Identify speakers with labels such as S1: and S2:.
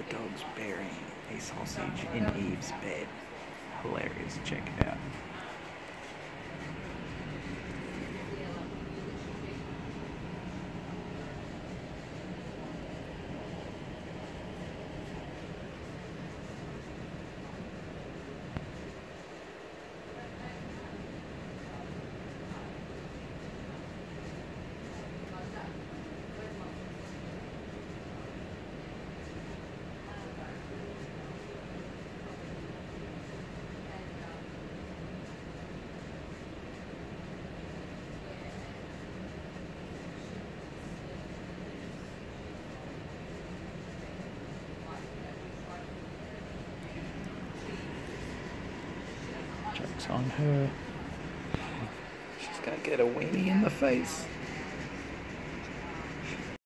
S1: The dog's burying a sausage in Eve's bed. Hilarious. Check it out. Joke's on her. She's gonna get a weenie in the face.